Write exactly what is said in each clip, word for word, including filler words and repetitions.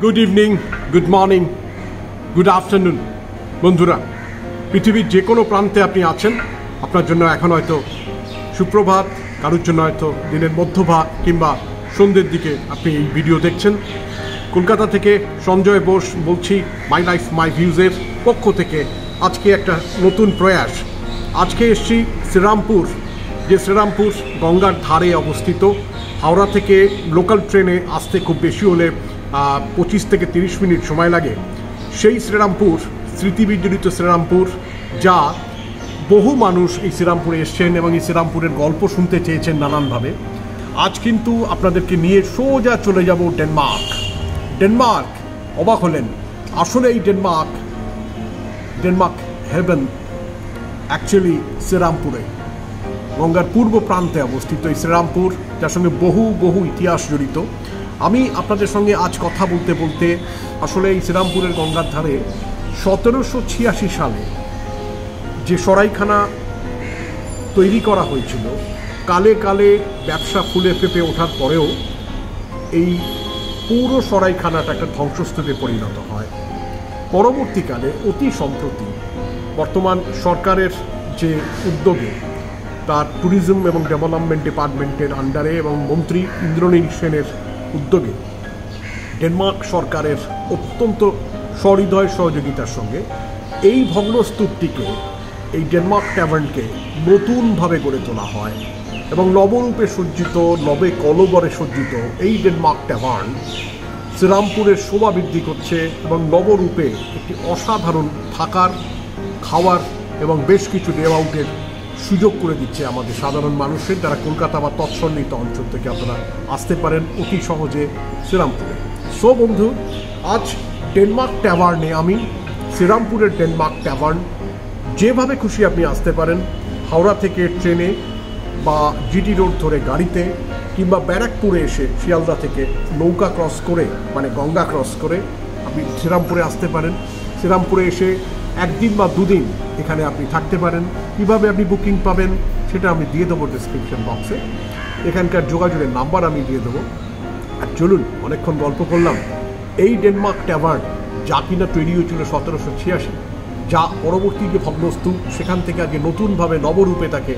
Good evening, good morning, good afternoon বন্ধুরা। পৃথিবীর যে কোনো প্রান্তে আপনি আছেন, আপনার জন্য এখন হয়তো সুপ্রভাত, কারোর জন্য হয়তো দিনের মধ্যভাগ কিংবা সন্ধ্যের দিকে আপনি এই ভিডিও দেখছেন। কলকাতা থেকে সঞ্জয় বোস বলছি, মাই লাইফ মাই ভিউজের পক্ষ থেকে। আজকে একটা নতুন প্রয়াস। আজকে এসছি শ্রীরামপুর, যে শ্রীরামপুর গঙ্গার ধারে অবস্থিত। হাওড়া থেকে লোকাল ট্রেনে আসতে খুব বেশি হলে পঁচিশ থেকে তিরিশ মিনিট সময় লাগে। সেই শ্রীরামপুর, স্মৃতিবিজড়িত শ্রীরামপুর, যা বহু মানুষ এই শ্রীরামপুরে এসছেন এবং এই শ্রীরামপুরের গল্প শুনতে চেয়েছেন নানানভাবে। আজ কিন্তু আপনাদেরকে নিয়ে সোজা চলে যাব ডেনমার্ক। ডেনমার্ক, অবাক হলেন, আসলে এই ডেনমার্ক ডেনমার্ক হেভেন অ্যাকচুয়ালি শ্রীরামপুরে, গঙ্গার পূর্ব প্রান্তে অবস্থিত এই শ্রীরামপুর, যার সঙ্গে বহু বহু ইতিহাস জড়িত। আমি আপনাদের সঙ্গে আজ কথা বলতে বলতে আসলে এই শ্রীরামপুরের গঙ্গার ধারে সতেরোশো ছিয়াশি সালে যে সরাইখানা তৈরি করা হয়েছিল, কালে কালে ব্যবসা ফুলে ফেঁপে ওঠার পরেও এই পুরো সরাইখানাটা একটা ধ্বংসস্তূপে পরিণত হয়। পরবর্তীকালে অতি সম্প্রতি বর্তমান সরকারের যে উদ্যোগে, তার ট্যুরিজম এবং ডেভেলপমেন্ট ডিপার্টমেন্টের আন্ডারে এবং মন্ত্রী ইন্দ্রনীল সেনের উদ্যোগে ডেনমার্ক সরকারের অত্যন্ত সহৃদয় সহযোগিতার সঙ্গে এই ভগ্নস্তূপটিকে, এই ডেনমার্ক ট্যাভার্নকে নতুনভাবে গড়ে তোলা হয় এবং নবরূপে সজ্জিত, নবে কলবরে সজ্জিত এই ডেনমার্ক ট্যাভার্ন শ্রীরামপুরের শোভা বৃদ্ধি করছে এবং নবরূপে একটি অসাধারণ থাকার, খাওয়ার এবং বেশ কিছু ডে আউটের সুযোগ করে দিচ্ছে আমাদের সাধারণ মানুষের, যারা কলকাতা বা তৎসন্নিহিত অঞ্চল থেকে আপনারা আসতে পারেন অতি সহজে শ্রীরামপুরে। সো বন্ধু, আজ ডেনমার্ক ট্যাভার্নে আমি, শ্রীরামপুরের ডেনমার্ক ট্যাভার্ন, যেভাবে খুশি আপনি আসতে পারেন, হাওড়া থেকে ট্রেনে বা জিটি রোড ধরে গাড়িতে, কিংবা ব্যারাকপুরে এসে শিয়ালদা থেকে নৌকা ক্রস করে, মানে গঙ্গা ক্রস করে আপনি শ্রীরামপুরে আসতে পারেন। শ্রীরামপুরে এসে একদিন বা দুদিন এখানে আপনি থাকতে পারেন। কীভাবে আপনি বুকিং পাবেন সেটা আমি দিয়ে দেবো ডিসক্রিপশন বক্সে, এখানকার যোগাযোগের নাম্বার আমি দিয়ে দেবো। আর চলুন, অনেকক্ষণ গল্প করলাম। এই ডেনমার্ক ট্যাভার্ন, যা কিনা তৈরি হয়েছিল সতেরোশো ছিয়াশি, যা পরবর্তী যে ভগ্নস্তূপ, সেখান থেকে আগে নতুনভাবে নবরূপে তাকে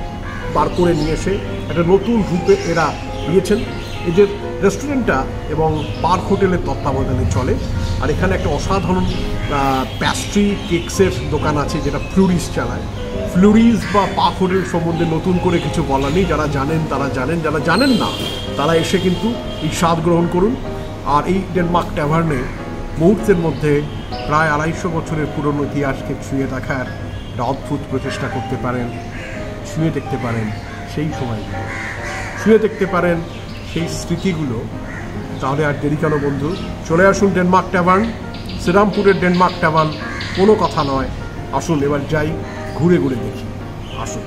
বার করে নিয়ে এসে একটা নতুন রূপে এরা দিয়েছেন। এদের রেস্টুরেন্টটা এবং পার্ক হোটেলের তত্ত্বাবধানে চলে। আর এখানে একটা অসাধারণ প্যাস্ট্রি কেকসের দোকান আছে, যেটা ফ্লুরিস চালায়। ফ্লুরিস বা পার্ক হোটেল সম্বন্ধে নতুন করে কিছু বলা নেই, যারা জানেন তারা জানেন, যারা জানেন না তারা এসে কিন্তু এই স্বাদ গ্রহণ করুন। আর এই ডেনমার্ক ট্যাভার্নে মুহূর্তের মধ্যে প্রায় আড়াইশো বছরের পুরনো ইতিহাসকে ছুঁয়ে দেখার একটা অদ্ভুত প্রচেষ্টা করতে পারেন, ছুঁয়ে দেখতে পারেন সেই সময়গুলো, ছুঁয়ে দেখতে পারেন সেই স্মৃতিগুলো। তাহলে আর দেরি কেন বন্ধু, চলে আসুন ডেনমার্ক ট্যাভার্ন, শ্রীরামপুরের ডেনমার্ক ট্যাভার্ন। কোনো কথা নয়, আসুন এবার যাই, ঘুরে ঘুরে দেখি, আসুন।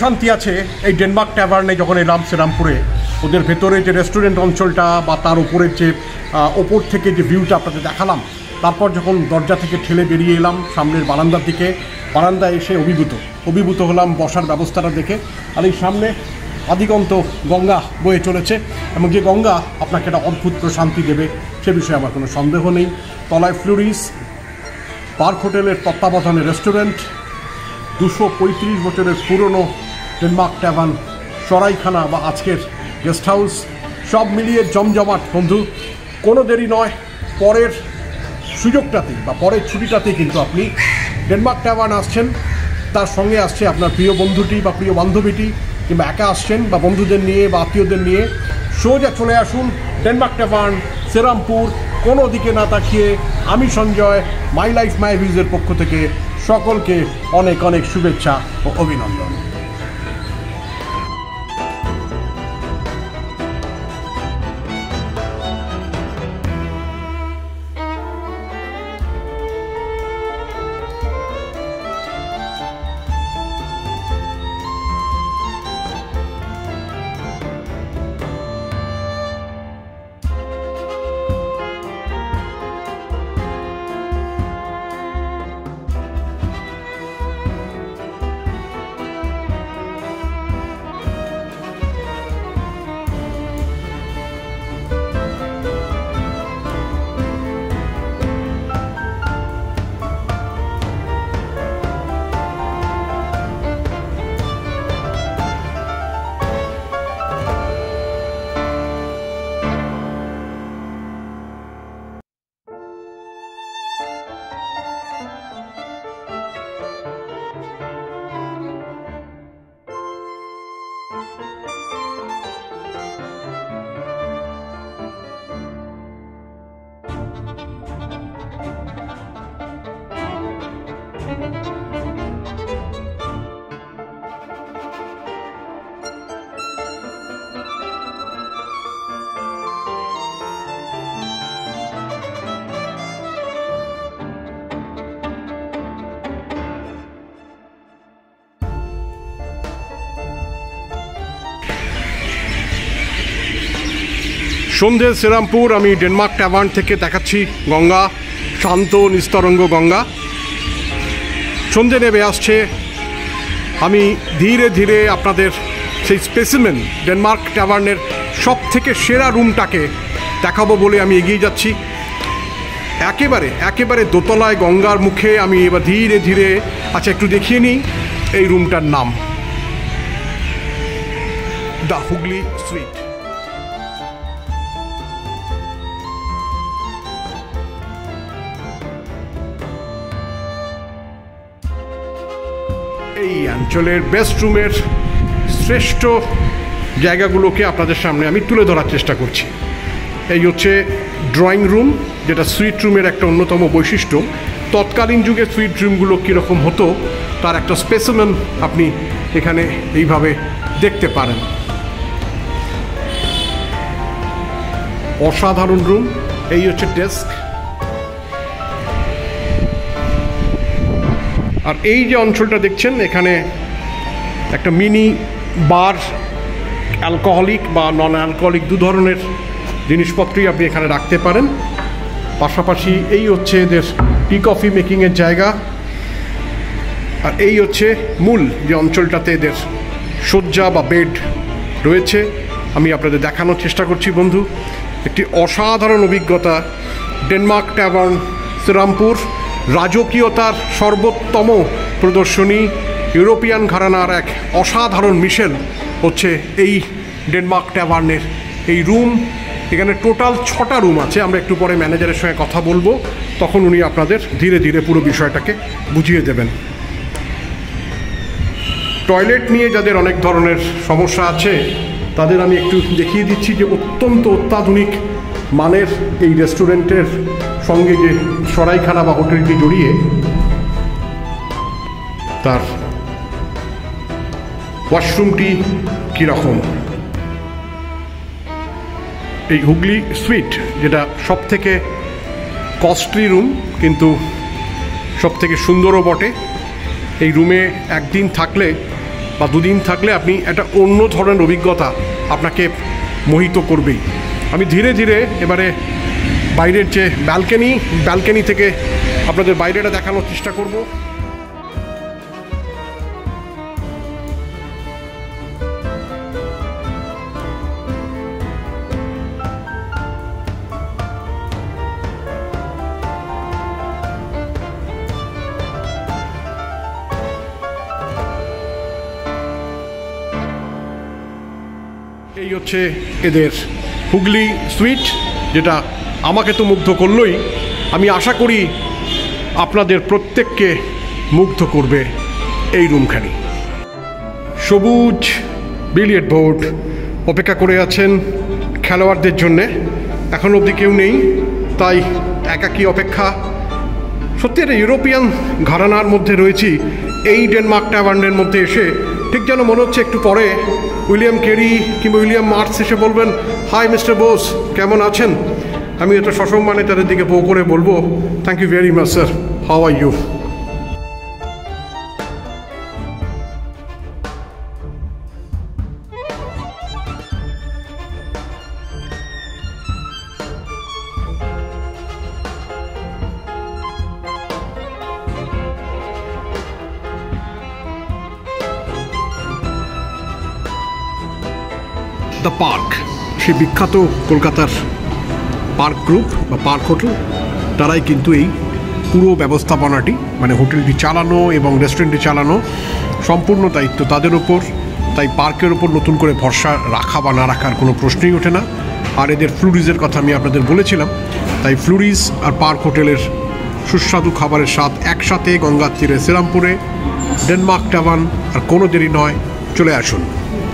প্রশান্তি আছে এই ডেনমার্ক ট্যাভার্নে যখন এলাম সেরামপুরে। ওদের ভেতরে যে রেস্টুরেন্ট অঞ্চলটা বা তার উপরের যে ওপর থেকে যে ভিউটা আপনাদের দেখালাম, তারপর যখন দরজা থেকে ঠেলে বেরিয়ে এলাম সামনের বারান্দার দিকে, বারান্দায় এসে অভিভূত অভিভূত হলাম বসার ব্যবস্থাটা দেখে। আর এই সামনে আদিগন্ত গঙ্গা বয়ে চলেছে এবং যে গঙ্গা আপনাকে একটা অদ্ভুত প্রশান্তি দেবে সে বিষয়ে আমার কোনো সন্দেহ নেই। তলায় ফ্লুরিস পার্ক হোটেলের তত্ত্বাবধানে রেস্টুরেন্ট, দুশো পঁয়ত্রিশ বছরের পুরনো ডেনমার্ক ট্যাভার্ন, সরাইখানা বা আজকের গেস্ট হাউস, সব মিলিয়ে জমজমাট বন্ধু। কোনো দেরি নয়, পরের সুযোগটাতেই বা পরের ছুটিটাতেই কিন্তু আপনি ডেনমার্ক ট্যাভার্ন আসছেন, তার সঙ্গে আসছে আপনার প্রিয় বন্ধুটি বা প্রিয় বান্ধবীটি, কিংবা একা আসছেন বা বন্ধুদের নিয়ে বা আত্মীয়দের নিয়ে, সোজা চলে আসুন ডেনমার্ক ট্যাভার্ন, সেরামপুর। কোনো দিকে না তাকিয়ে আমি সঞ্জয় মাই লাইফ মাই ভিউজের পক্ষ থেকে সকলকে অনেক অনেক শুভেচ্ছা ও অভিনন্দন। সন্ধে সেরামপুর, আমি ডেনমার্ক ট্যাভার্ন থেকে দেখাচ্ছি গঙ্গা, শান্ত নিস্তরঙ্গ গঙ্গা। সন্ধে নেমে আসছে, আমি ধীরে ধীরে আপনাদের সেই স্পেসিমেন ডেনমার্ক ট্যাভার্নের সব থেকে সেরা রুমটাকে দেখাবো বলে আমি এগিয়ে যাচ্ছি। একেবারে একেবারে দোতলায় গঙ্গার মুখে আমি এবার ধীরে ধীরে, আচ্ছা একটু দেখিয়ে নিই এই রুমটার নাম, দ্য হুগলি সুইট। এই অঞ্চলের বেস্ট রুমের শ্রেষ্ঠ জায়গাগুলোকে আপনাদের সামনে আমি তুলে ধরার চেষ্টা করছি। এই হচ্ছে ড্রয়িং রুম, যেটা সুইট রুমের একটা অন্যতম বৈশিষ্ট্য। তৎকালীন যুগে সুইট রুমগুলো কীরকম হতো তার একটা স্পেসিমেন আপনি এখানে এইভাবে দেখতে পারেন। অসাধারণ রুম। এই হচ্ছে ডেস্ক, আর এই যে অঞ্চলটা দেখছেন এখানে একটা মিনি বার, অ্যালকোহলিক বা নন অ্যালকোহলিক দু ধরনের জিনিসপত্রই আপনি এখানে রাখতে পারেন। পাশাপাশি এই হচ্ছে এদের টি কফি মেকিংয়ের জায়গা, আর এই হচ্ছে মূল যে অঞ্চলটাতে এদের শয্যা বা বেড রয়েছে। আমি আপনাদের দেখানোর চেষ্টা করছি বন্ধু, একটি অসাধারণ অভিজ্ঞতা। ডেনমার্ক ট্যাভার্ন সেরামপুর, রাজকীয়তার সর্বোত্তম প্রদর্শনী, ইউরোপিয়ান ঘরানার এক অসাধারণ মিশেল হচ্ছে এই ডেনমার্ক ট্যাভার্নের এই রুম। এখানে টোটাল ছটা রুম আছে। আমরা একটু পরে ম্যানেজারের সঙ্গে কথা বলবো, তখন উনি আপনাদের ধীরে ধীরে পুরো বিষয়টাকে বুঝিয়ে দেবেন। টয়লেট নিয়ে যাদের অনেক ধরনের সমস্যা আছে তাদের আমি একটু দেখিয়ে দিচ্ছি যে অত্যন্ত অত্যাধুনিক মানের এই রেস্টুরেন্টের সঙ্গে যে সরাইখানা বা হোটেলটি জড়িয়ে, তার ওয়াশরুমটি কীরকম। এই হুগলি সুইট, যেটা সব থেকে কস্টলি রুম কিন্তু সব থেকে সুন্দরও বটে। এই রুমে একদিন থাকলে বা দুদিন থাকলে আপনি একটা অন্য ধরনের অভিজ্ঞতা আপনাকে মোহিত করবেই। আমি ধীরে ধীরে এবারে বাইরের যে ব্যালকনি ব্যালকনি থেকে আপনাদের বাইরেটা দেখানোর চেষ্টা করব। এই হচ্ছে এদের হুগলি সুইট, যেটা আমাকে তো মুগ্ধ করলোই, আমি আশা করি আপনাদের প্রত্যেককে মুগ্ধ করবে এই রুমখানি। সবুজ বিলিয়ার্ড বোর্ড, অপেক্ষা করে আছেন খেলোয়াড়দের জন্যে, এখন অবধি কেউ নেই, তাই একাকী অপেক্ষা। সত্যি একটা ইউরোপিয়ান ঘরানার মধ্যে রয়েছি এই ডেনমার্ক ট্যাভার্নের মধ্যে এসে, ঠিক যেন মনে হচ্ছে একটু পরে উইলিয়াম কেরি কিংবা উইলিয়াম মার্কস এসে বলবেন, হাই মিস্টার বোস, কেমন আছেন? আমি এটা সসম্মানে তাদের দিকে বউ করে বলবো, thank you very much sir, how are you? The park, সেই বিখ্যাত কলকাতার পার্ক গ্রুপ বা পার্ক হোটেল, তারাই কিন্তু এই পুরো ব্যবস্থাপনাটি, মানে হোটেলটি চালানো এবং রেস্টুরেন্টটি চালানো সম্পূর্ণ দায়িত্ব তাদের ওপর। তাই পার্কের ওপর নতুন করে ভরসা রাখা বা না রাখার কোনো প্রশ্নই ওঠে না। আর এদের ফ্লুরিজের কথা আমি আপনাদের বলেছিলাম, তাই ফ্লুরিজ আর পার্ক হোটেলের সুস্বাদু খাবারের স্বাদ একসাথে গঙ্গার তীরে সেরামপুরে ডেনমার্ক ট্যাভার্ন। আর কোনো দেরি নয়, চলে আসুন।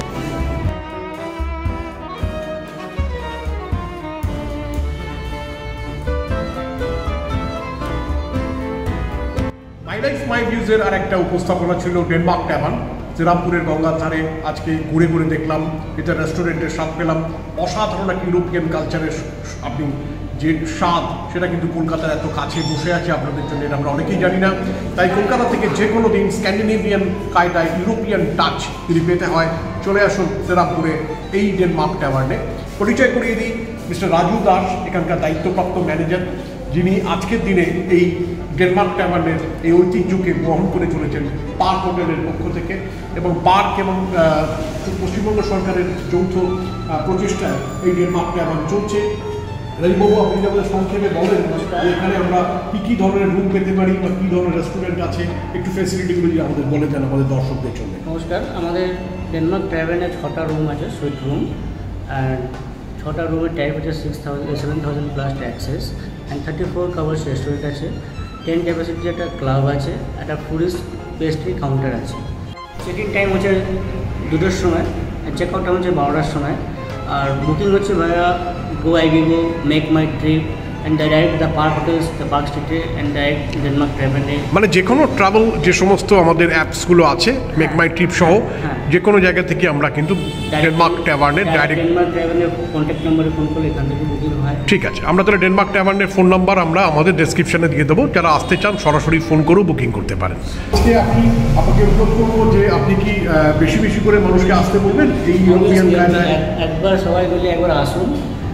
মাই লাইফ মাই ভিউজের আর একটা উপস্থাপনা ছিল ডেনমার্ক ট্যাভার্ন, সেরামপুরের গঙ্গার ধারে। আজকে ঘুরে ঘুরে দেখলাম, এটা রেস্টুরেন্টের স্বাদ পেলাম। অসাধারণ এক ইউরোপিয়ান কালচারের আপনি যে স্বাদ, সেটা কিন্তু কলকাতার এত কাছে বসে আছে আপনাদের জন্য, এটা আমরা অনেকেই জানি না। তাই কলকাতা থেকে যে কোনো দিন স্ক্যান্ডিনেভিয়ান কায়দায় ইউরোপিয়ান টাচ যদি পেতে হয়, চলে আসুন সেরামপুরে এই ডেনমার্ক ট্যাভার্নে। পরিচয় করিয়ে দিই, মিস্টার রাজু দাস এখানকার দায়িত্বপ্রাপ্ত ম্যানেজার, যিনি আজকের দিনে এই ডেনমার্ক ট্যাভার্নের এই ঐতিহ্যকে বহন করে চলেছেন পার্ক হোটেলের পক্ষ থেকে। এবং পার্ক এবং পশ্চিমবঙ্গ সরকারের যৌথ প্রচেষ্টায় এই ডেনমার্ক ট্যাভার্ন চলছে। রাজবাবু, আপনি আমাদের সংক্ষেপে বলেন যে এখানে আমরা কী কী ধরনের রুম পেতে পারি বা কী ধরনের রেস্টুরেন্ট আছে, একটু ফ্যাসিলিটিগুলো যদি আমাদের বলে দেন আমাদের দর্শকদের জন্য। নমস্কার, আমাদের ডেনমার্ক ট্যাভার্নে ছটা রুম আছে, সুইট রুম। অ্যান্ড ছটা রুমের ট্যারিফ আছে six thousand seven thousand plus taxes. And thirty four covers restaurant আছে, টেন ক্যাপাসিটির একটা ক্লাব আছে, একটা ফুডিস পেস্ট্রি কাউন্টার আছে। চেক ইন টাইম হচ্ছে দুটোর সময়, চেক আউট টাইম হচ্ছে বারোটার সময়। আর বুকিং হচ্ছে ভাইয়া Goibibo, MakeMyTrip and direct the park hotels, the park স্ট্রিটে অ্যান্ড ডাইরেক্ট ডেনমার্ক ট্যাভার্নে। মানে যে কোনো ট্রাভেল যে সমস্ত আমাদের অ্যাপসগুলো আছে, মেক মাই ট্রিপ সহ যে কোনো জায়গা থেকে আমরা কিন্তু ডেনমার্ক ট্যাভার্নে ডাইরেক্ট ডেনমার্ক ট্যাভার্নের কন্ট্যাক্ট নম্বরে ফোন করলে এখান থেকে বুকিং হয়। ঠিক আছে, আমরা তাহলে ডেনমার্ক ট্যাভার্নের ফোন নাম্বার আমরা আমাদের ডেসক্রিপশনে দিয়ে দেবো, যারা আসতে চান সরাসরি ফোন করেও বুকিং করতে পারেন। আজকে আপনি আপনাকে অনুরোধ করবো যে আপনি কি বেশি বেশি করে মানুষকে আসতে বলবেন এই ইউরোপিয়ান কায়দায়? একবার সবাই বলে একবার আসুন,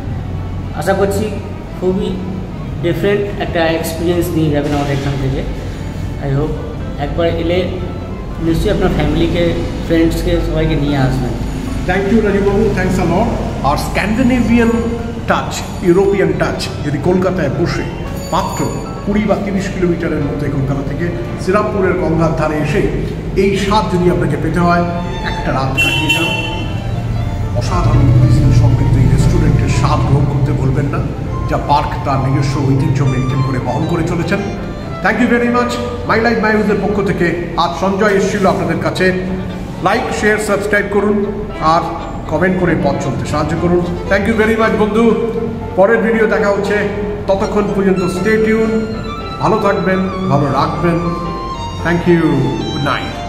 আশা করছি খুবই ডিফারেন্ট একটা এক্সপিরিয়েন্স নিয়ে যাবেন আমাদের এখান থেকে। আই হোপ একবার এলে নিশ্চয়ই আপনার ফ্যামিলিকে, ফ্রেন্ডসকে সবাইকে নিয়ে আসবেন। থ্যাংক ইউ রাজীববাবু, থ্যাংকস আ লট। আর স্ক্যান্ডিনেভিয়ান টাচ, ইউরোপিয়ান টাচ যদি কলকাতায় বসে মাত্র কুড়ি বা তিরিশ কিলোমিটারের মধ্যে কলকাতা থেকে শ্রীরামপুরের গঙ্গার ধারে এসে এই স্বাদ যদি আপনাকে পেতে হয়, একটা রাত কাটিয়ে যান। অসাধারণ সমৃদ্ধ এই রেস্টুরেন্টের স্বাদ গ্রহণ করতে বলবেন না, যা পার্ক তার নিজস্ব ঐতিহ্য মেনটেন করে বহন করে চলেছেন। Thank you very much. My life my ভিউজের পক্ষ থেকে আজ সঞ্জয় এসেছিল আপনাদের কাছে। লাইক, শেয়ার, সাবস্ক্রাইব করুন আর কমেন্ট করে পথ চলতে সাহায্য করুন। থ্যাংক ইউ ভেরি মাচ বন্ধু। পরের ভিডিও দেখা হচ্ছে, ততক্ষণ পর্যন্ত স্টে টিউন, ভালো থাকবেন, ভালো রাখবেন। Thank you, good night.